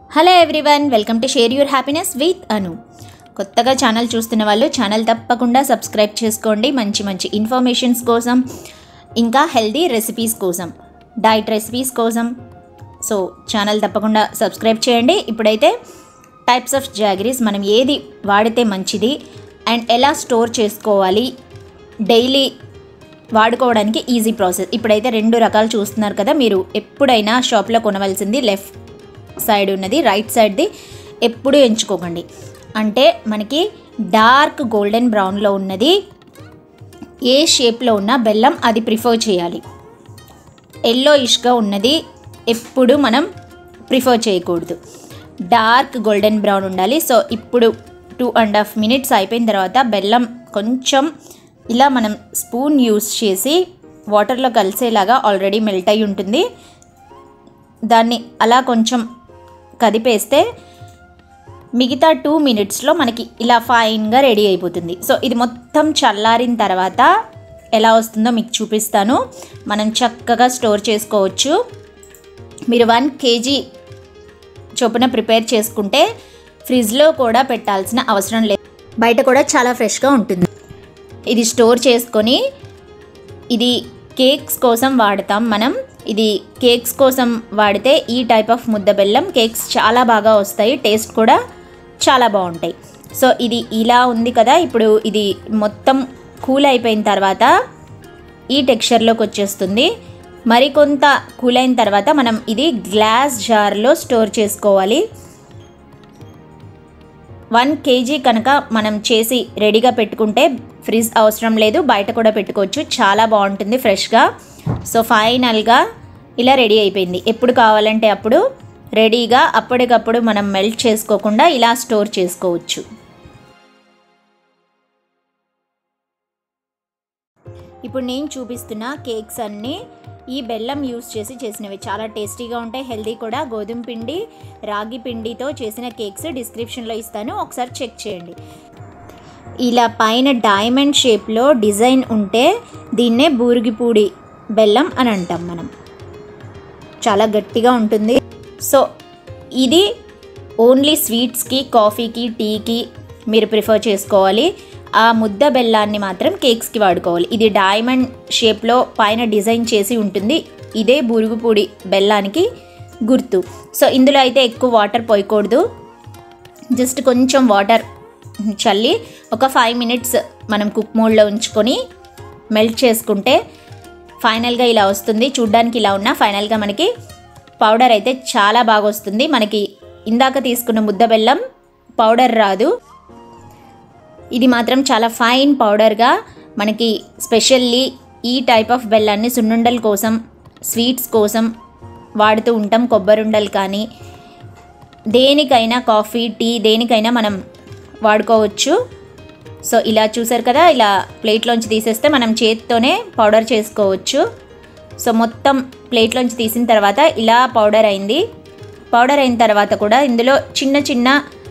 Hello everyone, welcome to share your happiness with Anu. కొత్తగా channel చూస్తున్న వాళ్ళు ఛానల్ తప్పకుండా సబ్స్క్రైబ్ చేసుకోండి. మంచి మంచి ఇన్ఫర్మేషన్స్ కోసం, ఇంకా హెల్దీ రెసిపీస్ కోసం, డైట్ రెసిపీస్ కోసం. సో ఛానల్ తప్పకుండా సబ్స్క్రైబ్ చేయండి. ఇప్పుడైతే టైప్స్ ఆఫ్ జాగరీస్ మనం ఏది వాడితే మంచిది అండ్ ఎలా స్టోర్ చేసుకోవాలి, డైలీ వాడుకోవడానికి ఈజీ ప్రాసెస్. ఇప్పుడైతే 2 రకాలు చూస్తున్నారు కదా. మీరు ఎప్పుడైనా షాప్లో కొనవలసింది లెఫ్ట్ సైడ్ ఉన్నది, రైట్ సైడ్ది ఎప్పుడు ఎంచుకోకండి. అంటే మనకి డార్క్ గోల్డెన్ బ్రౌన్లో ఉన్నది, ఏ షేప్లో ఉన్న బెల్లం అది ప్రిఫర్ చేయాలి. ఎల్లోయిష్గా ఉన్నది ఎప్పుడు మనం ప్రిఫర్ చేయకూడదు, డార్క్ గోల్డెన్ బ్రౌన్ ఉండాలి. సో ఇప్పుడు 2.5 minutes అయిపోయిన తర్వాత బెల్లం కొంచెం ఇలా మనం స్పూన్ యూస్ చేసి వాటర్లో కలిసేలాగా ఆల్రెడీ మెల్ట్ అయి ఉంటుంది. దాన్ని అలా కొంచెం కదిపేస్తే మిగతా 2 minutesలో మనకి ఇలా ఫైన్గా రెడీ అయిపోతుంది. సో ఇది మొత్తం చల్లారిన తర్వాత ఎలా వస్తుందో మీకు చూపిస్తాను. మనం చక్కగా స్టోర్ చేసుకోవచ్చు. మీరు 1 kg చొప్పున ప్రిపేర్ చేసుకుంటే ఫ్రిడ్జ్లో కూడా పెట్టాల్సిన అవసరం లేదు, బయట కూడా చాలా ఫ్రెష్గా ఉంటుంది. ఇది స్టోర్ చేసుకొని ఇది కేక్స్ కోసం వాడతాం మనం. ఇది కేక్స్ కోసం వాడితే ఈ టైప్ ఆఫ్ ముద్ద బెల్లం కేక్స్ చాలా బాగా వస్తాయి, టేస్ట్ కూడా చాలా బాగుంటాయి. సో ఇది ఇలా ఉంది కదా. ఇప్పుడు ఇది మొత్తం కూల్ అయిపోయిన తర్వాత ఈ టెక్స్చర్లోకి వచ్చేస్తుంది. మరికొంత కూల్ అయిన తర్వాత మనం ఇది గ్లాస్ జార్లో స్టోర్ చేసుకోవాలి. 1 kg కనుక మనం చేసి రెడీగా పెట్టుకుంటే ఫ్రిడ్జ్ అవసరం లేదు, బయట కూడా పెట్టుకోవచ్చు, చాలా బాగుంటుంది ఫ్రెష్గా. సో ఫైనల్గా ఇలా రెడీ అయిపోయింది. ఎప్పుడు కావాలంటే అప్పుడు రెడీగా అప్పటికప్పుడు మనం మెల్ట్ చేసుకోకుండా ఇలా స్టోర్ చేసుకోవచ్చు. ఇప్పుడు నేను చూపిస్తున్న కేక్స్ అన్నీ ఈ బెల్లం యూస్ చేసి చేసినవి, చాలా టేస్టీగా ఉంటాయి, హెల్దీ కూడా. గోధుమ పిండి, రాగి పిండితో చేసిన కేక్స్ డిస్క్రిప్షన్లో ఇస్తాను, ఒకసారి చెక్ చేయండి. ఇలా పైన డైమండ్ షేప్లో డిజైన్ ఉంటే దీన్నే బూరిగిపూడి బెల్లం అని అంటాం మనం. చాలా గట్టిగా ఉంటుంది. సో ఇది ఓన్లీ స్వీట్స్కి, కాఫీకి, టీకి మీరు ప్రిఫర్ చేసుకోవాలి. ఆ ముద్ద బెల్లాన్ని మాత్రం కేక్స్కి వాడుకోవాలి. ఇది డైమండ్ షేప్లో పైన డిజైన్ చేసి ఉంటుంది, ఇదే బూరుగుపూడి బెల్లానికి గుర్తు. సో ఇందులో అయితే ఎక్కువ వాటర్ పోయకూడదు, జస్ట్ కొంచెం వాటర్ చల్లి ఒక 5 minutes మనం కుక్ మోడ్లో ఉంచుకొని మెల్ట్ చేసుకుంటే ఫైనల్గా ఇలా వస్తుంది. చూడ్డానికి ఇలా ఉన్నా ఫైనల్గా మనకి పౌడర్ అయితే చాలా బాగా వస్తుంది. మనకి ఇందాక తీసుకున్న ముద్ద బెల్లం పౌడర్ రాదు, ఇది మాత్రం చాలా ఫైన్ పౌడర్గా మనకి స్పెషల్లీ ఈ టైప్ ఆఫ్ బెల్లాన్ని సున్నుండల కోసం, స్వీట్స్ కోసం వాడుతూ ఉంటాం. కొబ్బరుండలు కానీ దేనికైనా, కాఫీ, టీ దేనికైనా మనం వాడుకోవచ్చు. సో ఇలా చూసారు కదా, ఇలా ప్లేట్లోంచి తీసేస్తే మనం చేతితోనే పౌడర్ చేసుకోవచ్చు. సో మొత్తం ప్లేట్లోంచి తీసిన తర్వాత ఇలా పౌడర్ అయింది. పౌడర్ అయిన తర్వాత కూడా ఇందులో చిన్న చిన్న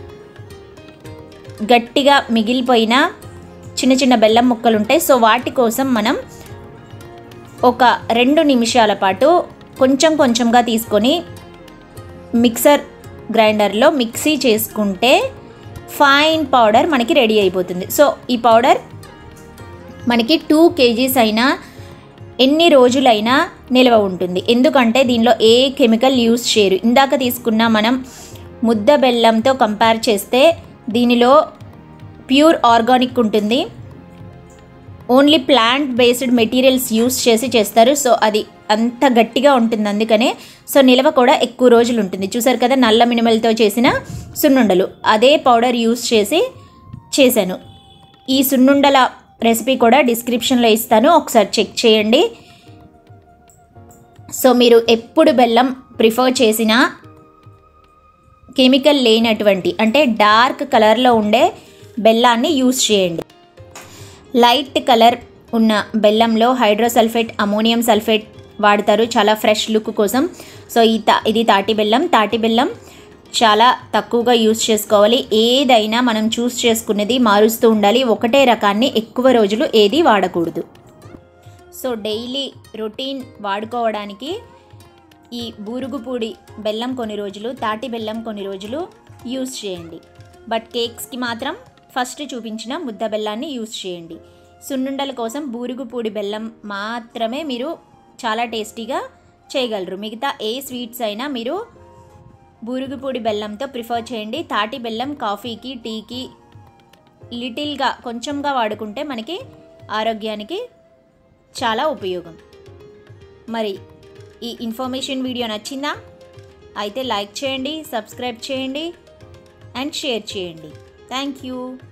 గట్టిగా మిగిలిపోయిన చిన్న చిన్న బెల్లం ముక్కలు ఉంటాయి. సో వాటి కోసం మనం ఒక 2 నిమిషాల పాటు కొంచెం కొంచెంగా తీసుకొని మిక్సర్ గ్రైండర్లో మిక్సీ చేసుకుంటే ఫైన్ పౌడర్ మనకి రెడీ అయిపోతుంది. సో ఈ పౌడర్ మనకి 2 kgs అయినా ఎన్ని రోజులైనా నిల్వ ఉంటుంది, ఎందుకంటే దీనిలో ఏ కెమికల్ యూస్ చేయరు. ఇందాక తీసుకున్న మనం ముద్ద బెల్లంతో కంపేర్ చేస్తే దీనిలో ప్యూర్ ఆర్గానిక్ ఉంటుంది, only plant based materials use చేసి చేస్తారు. సో అది అంత గట్టిగా ఉంటుంది, అందుకనే సో నిల్వ కూడా ఎక్కువ రోజులు ఉంటుంది. చూసారు కదా, నల్ల మినుములతో చేసిన సున్నుండలు అదే పౌడర్ యూస్ చేసి చేశాను. ఈ సున్నుండల రెసిపీ కూడా డిస్క్రిప్షన్లో ఇస్తాను, ఒకసారి చెక్ చేయండి. సో మీరు ఎప్పుడు బెల్లం ప్రిఫర్ చేసినా కెమికల్ లేనటువంటి, అంటే డార్క్ కలర్లో ఉండే బెల్లాన్ని యూస్ చేయండి. లైట్ కలర్ ఉన్న బెల్లంలో హైడ్రోసల్ఫేట్, అమోనియం సల్ఫేట్ వాడతారు చాలా ఫ్రెష్ లుక్ కోసం. సో ఇది తాటి బెల్లం. తాటి బెల్లం చాలా తక్కువగా యూస్ చేసుకోవాలి. ఏదైనా మనం చూస్ చేసుకునేది మారుస్తూ ఉండాలి, ఒకటే రకాన్ని ఎక్కువ రోజులు ఏది వాడకూడదు. సో డైలీ రొటీన్ వాడుకోవడానికి ఈ బూరుగుపూడి బెల్లం కొన్ని రోజులు, తాటి బెల్లం కొన్ని రోజులు యూస్ చేయండి. బట్ కేక్స్కి మాత్రం ఫస్ట్ చూపించిన ముద్ద బెల్లాన్ని యూస్ చేయండి. సున్నుండల కోసం బూరుగుపూడి బెల్లం మాత్రమే మీరు చాలా టేస్టీగా చేయగలరు. మిగతా ఏ స్వీట్స్ అయినా మీరు బూరుగుపూడి బెల్లంతో ప్రిఫర్ చేయండి. తాటి బెల్లం కాఫీకి, టీకి లిటిల్గా కొంచెంగా వాడుకుంటే మనకి ఆరోగ్యానికి చాలా ఉపయోగం. మరి ఈ ఇన్ఫర్మేషన్ వీడియో నచ్చిందా? అయితే లైక్ చేయండి, సబ్స్క్రైబ్ చేయండి అండ్ షేర్ చేయండి. Thank you.